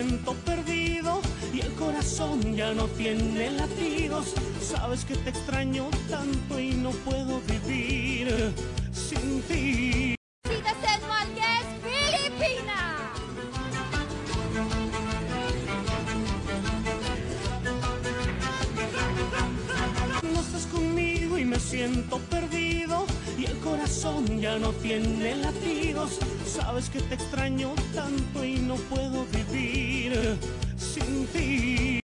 siento perdido y el corazón ya no tiene latidos. Sabes que te extraño tanto y no puedo vivir sin ti. Citizen Márquez, Filipina. No estás conmigo y me siento perdido y el corazón ya no tiene latidos. Sabes que te extraño tanto y no puedo vivir sin ti.